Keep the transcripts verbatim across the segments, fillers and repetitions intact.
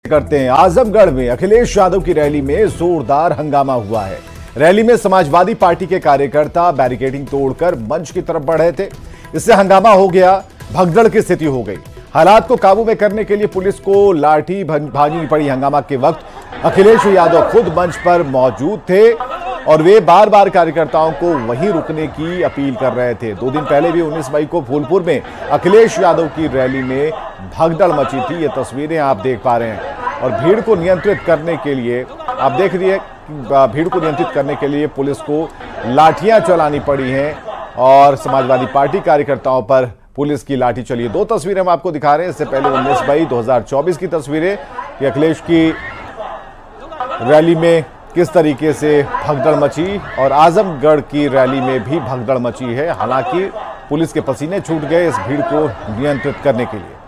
करते हैं। आजमगढ़ में अखिलेश यादव की रैली में जोरदार हंगामा हुआ है। रैली में समाजवादी पार्टी के कार्यकर्ता बैरिकेडिंग तोड़कर मंच की तरफ बढ़ रहे थे। इससे हंगामा हो गया, भगदड़ की स्थिति हो गई। हालात को काबू में करने के लिए पुलिस को लाठी भागनी पड़ी। हंगामा के वक्त अखिलेश यादव खुद मंच पर मौजूद थे और वे बार बार कार्यकर्ताओं को वहीं रुकने की अपील कर रहे थे। दो दिन पहले भी उन्नीस मई को फूलपुर में अखिलेश यादव की रैली में भगदड़ मची थी। ये तस्वीरें आप देख पा रहे हैं। और भीड़ को नियंत्रित करने के लिए आप देख रही है, भीड़ को नियंत्रित करने के लिए पुलिस को लाठियां चलानी पड़ी हैं और समाजवादी पार्टी कार्यकर्ताओं पर पुलिस की लाठी चली है। दो तस्वीरें हम आपको दिखा रहे हैं। इससे पहले उन्नीस मई दो हज़ार चौबीस की तस्वीरें कि अखिलेश की रैली में किस तरीके से भगदड़ मची और आजमगढ़ की रैली में भी भगदड़ मची है। हालांकि पुलिस के पसीने छूट गए इस भीड़ को नियंत्रित करने के लिए।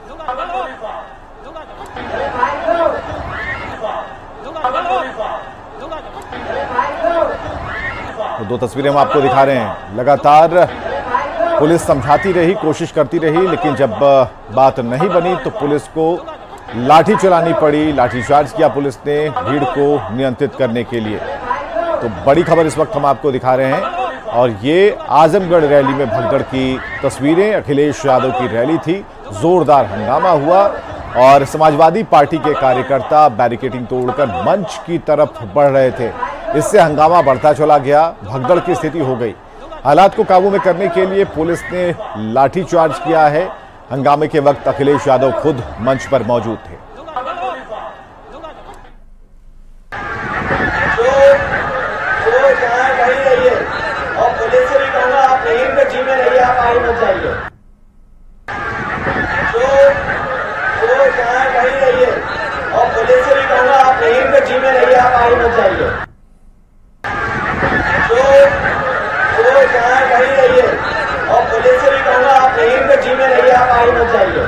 तो दो तस्वीरें हम आपको दिखा रहे हैं। लगातार पुलिस समझाती रही, कोशिश करती रही, लेकिन जब बात नहीं बनी तो पुलिस को लाठी चलानी पड़ी। लाठीचार्ज किया पुलिस ने भीड़ को नियंत्रित करने के लिए। तो बड़ी खबर इस वक्त हम आपको दिखा रहे हैं और ये आजमगढ़ रैली में भगदड़ की तस्वीरें। अखिलेश यादव की रैली थी, जोरदार हंगामा हुआ और समाजवादी पार्टी के कार्यकर्ता बैरिकेडिंग तोड़कर मंच की तरफ बढ़ रहे थे। इससे हंगामा बढ़ता चला गया, भगदड़ की स्थिति हो गई। हालात को काबू में करने के लिए पुलिस ने लाठीचार्ज किया है। हंगामे के वक्त अखिलेश यादव खुद मंच पर मौजूद थे। और पुलिस से भी कहूंगा, आप यहीं पे जिम्मे रहिए, आप आगे मत जाइए। तो जहाँ कहीं रहिए और पुलिस से भी कहूंगा, आप यहीं पे जिम्मे रहिए, आप आगे मत जाइए। तो जहाँ कहीं रहिए और पुलिस से भी कहूंगा, आप यहीं पे जिम्मे रहिए, आप आगे मत जाइए।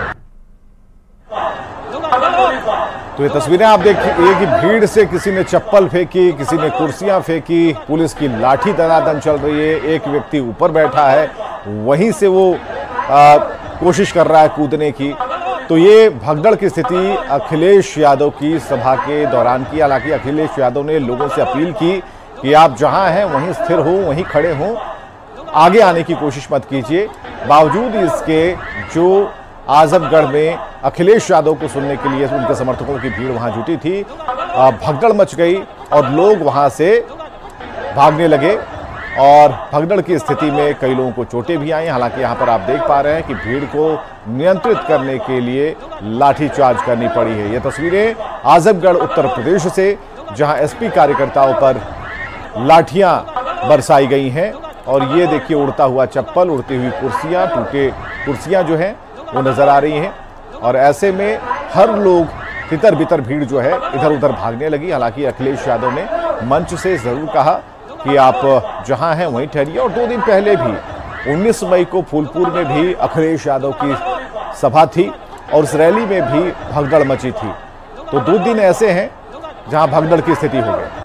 तो ये तस्वीरें आप देखिए कि भीड़ से किसी ने चप्पल फेंकी, किसी ने कुर्सियां फेंकी, पुलिस की लाठी दनादन चल रही है। एक व्यक्ति ऊपर बैठा है, वहीं से वो आ, कोशिश कर रहा है कूदने की। तो ये भगदड़ की स्थिति अखिलेश यादव की सभा के दौरान की। हालांकि अखिलेश यादव ने लोगों से अपील की कि आप जहां हैं वहीं स्थिर हो, वहीं खड़े हो, आगे आने की कोशिश मत कीजिए। बावजूद इसके जो आजमगढ़ में अखिलेश यादव को सुनने के लिए उनके समर्थकों की भीड़ वहां जुटी थी, भगदड़ मच गई और लोग वहां से भागने लगे और भगदड़ की स्थिति में कई लोगों को चोटें भी आई। हालांकि यहां पर आप देख पा रहे हैं कि भीड़ को नियंत्रित करने के लिए लाठीचार्ज करनी पड़ी है। ये तस्वीरें आजमगढ़ उत्तर प्रदेश से, जहां एसपी कार्यकर्ताओं पर लाठियां बरसाई गई हैं और ये देखिए उड़ता हुआ चप्पल, उड़ती हुई कुर्सियां, टूटे कुर्सियां जो हैं वो नजर आ रही हैं और ऐसे में हर लोग तितर बितर भीड़ जो है इधर उधर भागने लगी। हालांकि अखिलेश यादव ने मंच से जरूर कहा कि आप जहां हैं वहीं ठहरिए। और दो दिन पहले भी उन्नीस मई को फूलपुर में भी अखिलेश यादव की सभा थी और उस रैली में भी भगदड़ मची थी। तो दो दिन ऐसे हैं जहां भगदड़ की स्थिति हो गई।